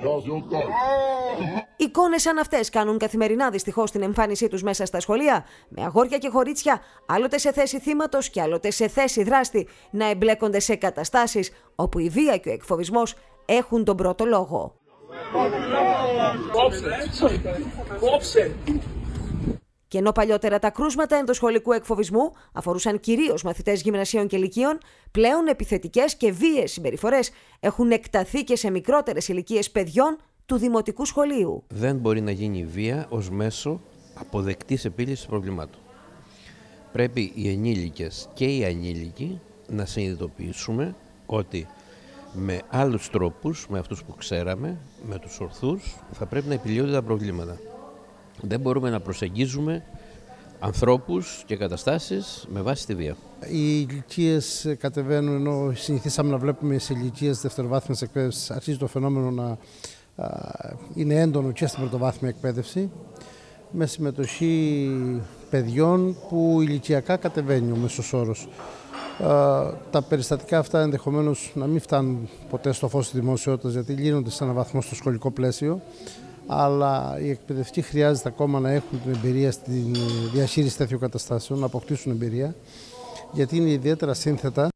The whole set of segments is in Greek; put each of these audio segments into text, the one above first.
Εικόνες σαν αυτές κάνουν καθημερινά δυστυχώς την εμφάνισή τους μέσα στα σχολεία, με αγόρια και κορίτσια, άλλοτε σε θέση θύματος και άλλοτε σε θέση δράστη, να εμπλέκονται σε καταστάσεις όπου η βία και ο εκφοβισμός έχουν τον πρώτο λόγο. Και ενώ παλιότερα τα κρούσματα ενδοσχολικού εκφοβισμού αφορούσαν κυρίως μαθητές γυμνασίων και λυκείων, πλέον επιθετικές και βίαιες συμπεριφορές έχουν εκταθεί και σε μικρότερες ηλικίες παιδιών του δημοτικού σχολείου. Δεν μπορεί να γίνει βία ως μέσο αποδεκτής επίλυσης προβλημάτων. Πρέπει οι ενήλικες και οι ανήλικοι να συνειδητοποιήσουμε ότι με άλλους τρόπους, με αυτούς που ξέραμε, με τους ορθούς, θα πρέπει να επιλύονται τα προβλήματα. Δεν μπορούμε να προσεγγίζουμε ανθρώπους και καταστάσεις με βάση τη βία. Οι ηλικίες κατεβαίνουν, ενώ συνηθίσαμε να βλέπουμε σε ηλικίες δευτεροβάθμιας εκπαίδευσης, αρχίζει το φαινόμενο να είναι έντονο και στην πρωτοβάθμια εκπαίδευση, με συμμετοχή παιδιών που ηλικιακά κατεβαίνει ο μέσος όρος. Τα περιστατικά αυτά ενδεχομένως να μην φτάνουν ποτέ στο φως της δημοσιότητας, γιατί λύνονται σε έναν βαθμό στο σχολικό πλαίσιο, αλλά οι εκπαιδευτικοί χρειάζεται ακόμα να έχουν την εμπειρία στη διαχείριση τέτοιων καταστάσεων, να αποκτήσουν εμπειρία, γιατί είναι ιδιαίτερα σύνθετα.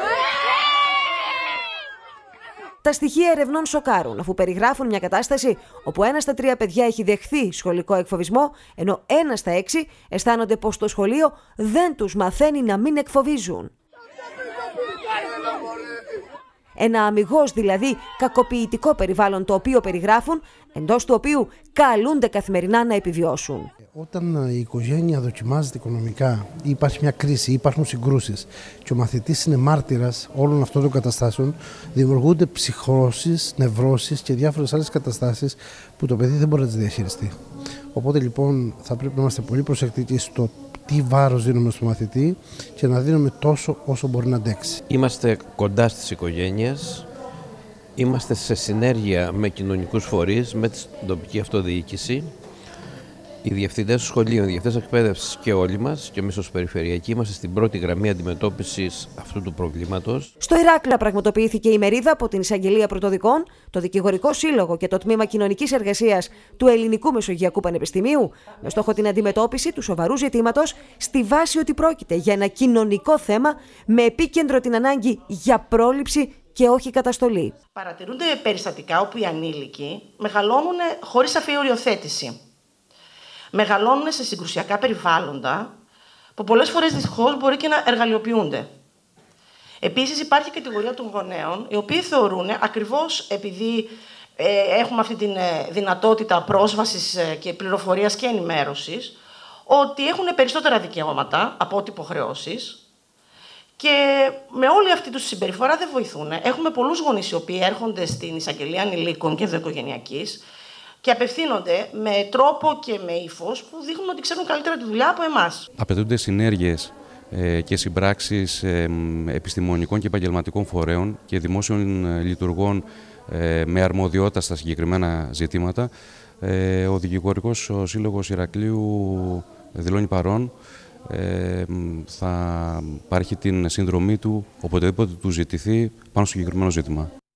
Τα στοιχεία ερευνών σοκάρουν, αφού περιγράφουν μια κατάσταση όπου 1 στα 3 παιδιά έχει δεχθεί σχολικό εκφοβισμό, ενώ 1 στα 6 αισθάνονται πως το σχολείο δεν τους μαθαίνει να μην εκφοβίζουν. Ένα αμιγώς δηλαδή κακοποιητικό περιβάλλον, το οποίο περιγράφουν, εντός του οποίου καλούνται καθημερινά να επιβιώσουν. Όταν η οικογένεια δοκιμάζεται οικονομικά ή υπάρχει μια κρίση ή υπάρχουν συγκρούσεις και ο μαθητής είναι μάρτυρας όλων αυτών των καταστάσεων, δημιουργούνται ψυχώσεις, νευρώσεις και διάφορες άλλες καταστάσεις που το παιδί δεν μπορεί να τις διαχειριστεί. Οπότε λοιπόν θα πρέπει να είμαστε πολύ προσεκτικοί στο τι βάρος δίνουμε στο μαθητή και να δίνουμε τόσο όσο μπορεί να αντέξει. Είμαστε κοντά στις οικογένειες, είμαστε σε συνέργεια με κοινωνικούς φορείς, με την τοπική αυτοδιοίκηση. Οι διευθυντές σχολείων, οι διευθυντές εκπαίδευσης και όλοι μας, και εμείς ως περιφερειακοί, είμαστε στην πρώτη γραμμή αντιμετώπισης αυτού του προβλήματος. Στο Ηράκλειο πραγματοποιήθηκε η μερίδα από την Εισαγγελία Πρωτοδικών, το Δικηγορικό Σύλλογο και το Τμήμα Κοινωνικής Εργασίας του Ελληνικού Μεσογειακού Πανεπιστημίου, με στόχο την αντιμετώπιση του σοβαρού ζητήματος, στη βάση ότι πρόκειται για ένα κοινωνικό θέμα με επίκεντρο την ανάγκη για πρόληψη και όχι καταστολή. Παρατηρούνται περιστατικά όπου οι ανήλικοι μεγαλώνουν χωρίς σαφή οριοθέτηση. Μεγαλώνουν σε συγκρουσιακά περιβάλλοντα που πολλές φορές δυστυχώς μπορεί και να εργαλειοποιούνται. Επίσης υπάρχει κατηγορία των γονέων, οι οποίοι θεωρούν, ακριβώς επειδή έχουμε αυτή τη δυνατότητα πρόσβασης και πληροφορίας και ενημέρωσης, ότι έχουν περισσότερα δικαιώματα από ό,τι υποχρεώσεις και με όλη αυτή τους συμπεριφορά δεν βοηθούν. Έχουμε πολλούς γονείς οι οποίοι έρχονται στην εισαγγελία ανηλίκων και ενδοοικογενειακής και απευθύνονται με τρόπο και με ύφος που δείχνουν ότι ξέρουν καλύτερα τη δουλειά από εμάς. Απαιτούνται συνέργειες και συμπράξεις επιστημονικών και επαγγελματικών φορέων και δημόσιων λειτουργών με αρμοδιότητα στα συγκεκριμένα ζητήματα. Ο Δικηγορικός Σύλλογος Ηρακλείου δηλώνει παρόν. Θα πάρει την συνδρομή του οποτεδήποτε του ζητηθεί πάνω στο συγκεκριμένο ζήτημα.